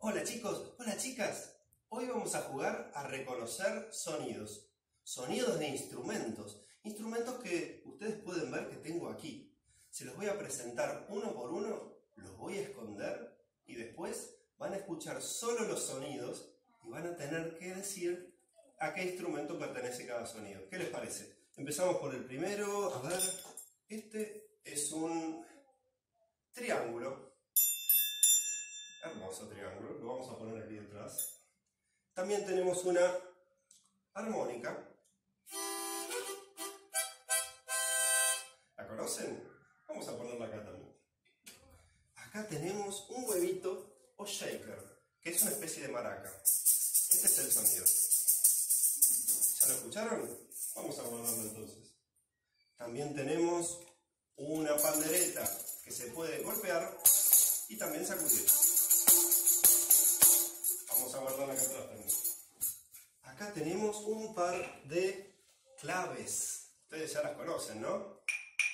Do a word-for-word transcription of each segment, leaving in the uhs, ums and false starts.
Hola chicos, hola chicas. Hoy vamos a jugar a reconocer sonidos. Sonidos de instrumentos. Instrumentos que ustedes pueden ver que tengo aquí. Se los voy a presentar uno por uno, los voy a esconder y después van a escuchar solo los sonidos y van a tener que decir a qué instrumento pertenece cada sonido. ¿Qué les parece? Empezamos por el primero. A ver, este es un triángulo. Hermoso triángulo, lo vamos a poner aquí detrás. También tenemos una armónica. ¿La conocen? Vamos a ponerla acá también. Acá tenemos un huevito o shaker, que es una especie de maraca. Este es el sonido. ¿Ya lo escucharon? Vamos a guardarlo entonces. También tenemos una pandereta que se puede golpear y también sacudir. Vamos a guardarla acá atrás también. Acá tenemos un par de claves. Ustedes ya las conocen, ¿no?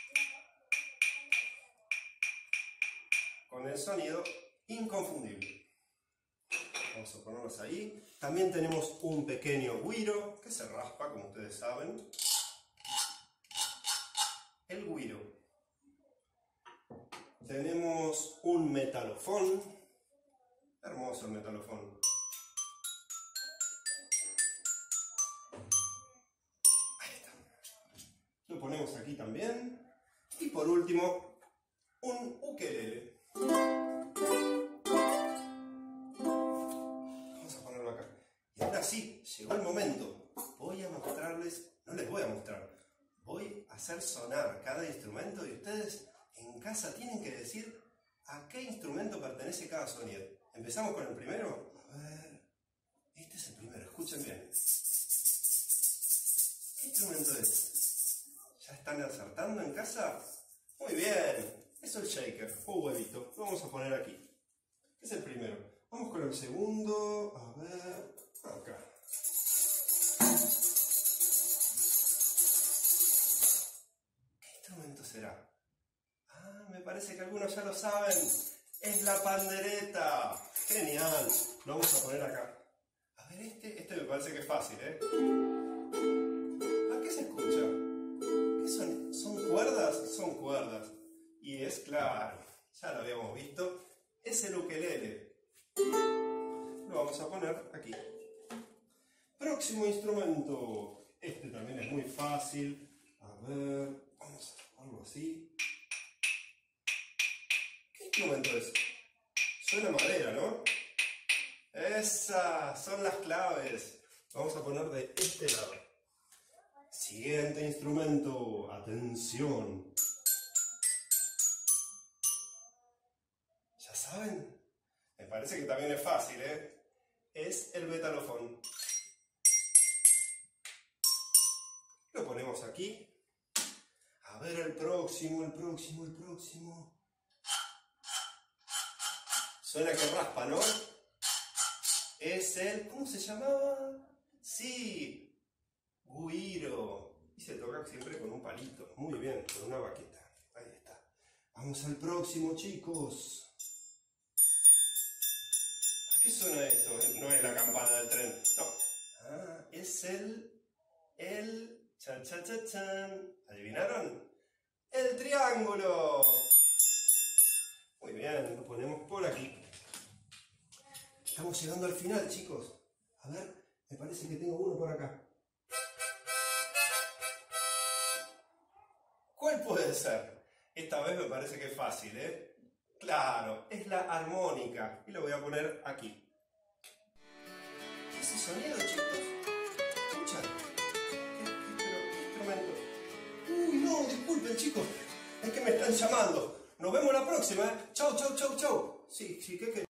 Con el sonido inconfundible. Vamos a ponerlos ahí. También tenemos un pequeño güiro que se raspa, como ustedes saben. El güiro. Tenemos un metalofón. Hermoso el metalofón. Ahí está. Lo ponemos aquí también. Y por último, un ukelele. Vamos a ponerlo acá. Y ahora sí, llegó el momento. Voy a mostrarles, no les voy a mostrar, voy a hacer sonar cada instrumento y ustedes en casa tienen que decir a qué instrumento pertenece cada sonido. Empezamos con el primero. A ver, este es el primero, escuchen bien. ¿Qué instrumento es? ¿Ya están acertando en casa? Muy bien, es el shaker o huevito. Lo vamos a poner aquí. Es el primero. Vamos con el segundo. A ver, acá. ¿Qué instrumento será? Ah, me parece que algunos ya lo saben. Es la pandereta. Genial. Lo vamos a poner acá. A ver, este, este me parece que es fácil, ¿eh? ¿A qué se escucha? ¿Qué son? ¿Son cuerdas? Son cuerdas. Y es claro, ya lo habíamos visto, es el ukelele. Lo vamos a poner aquí. Próximo instrumento. Este también es muy fácil. A ver, vamos a ponerlo así. ¿Qué instrumento es? Suena madera, ¿no? Esas son las claves. Vamos a poner de este lado. Siguiente instrumento. Atención. ¿Ya saben? Me parece que también es fácil, ¿eh? Es el metalofón. Lo ponemos aquí. A ver el próximo, el próximo, el próximo. Suena que raspa, ¿no? Es el... ¿Cómo se llamaba? Sí, güiro. Y se toca siempre con un palito. Muy bien, con una baqueta. Ahí está. Vamos al próximo, chicos. ¿A qué suena esto? No es la campana del tren. No. Ah, es el... El... Chan, chan, chan, chan. ¿Adivinaron? ¡El triángulo! Muy bien, lo ponemos por aquí. Estamos llegando al final, chicos. A ver, me parece que tengo uno por acá. ¿Cuál puede ser? Esta vez me parece que es fácil, ¿eh? Claro, es la armónica. Y lo voy a poner aquí. ¿Qué es ese sonido, chicos? ¿Escuchan? ¿Qué, qué, pero, qué instrumento? Uy, no, disculpen, chicos. Es que me están llamando. Nos vemos la próxima, ¿eh? Chau, chau, chau, chau. Sí, sí, ¿qué querés?